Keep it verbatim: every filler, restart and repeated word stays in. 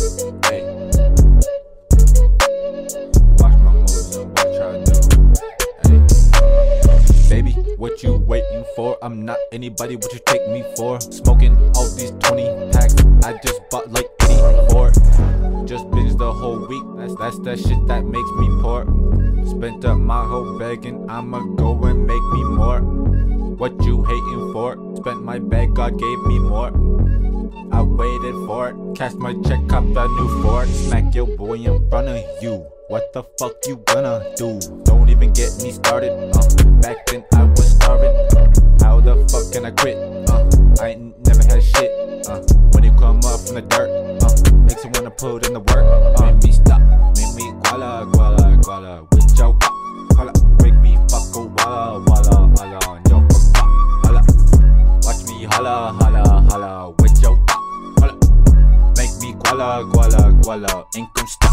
Hey. Watch my moves and watch how I do. Hey. Baby, what you waiting for? I'm not anybody, what you take me for? Smoking all these twenty packs, I just bought like eighty-four. Just binge the whole week, that's, that's that shit that makes me poor. Spent up my whole bag and I'ma go and make me more. What you hating for? Spent my bag, God gave me more. I waited for it, cash my check, cop a new Ford. Smack your boy in front of you, what the fuck you gonna do? Don't even get me started, uh, back then I was starving. How the fuck can I quit? Uh, I ain't never had shit. Uh, when you come up from the dirt, uh, makes you wanna put in the work. Uh, make me stop, make me guala, guala, guala. With your guala, make me fuck a walla, walla, walla. Yo, fuck, holla. Watch me holla, holla, holla. With your holla, make me guala, guala, guala. Income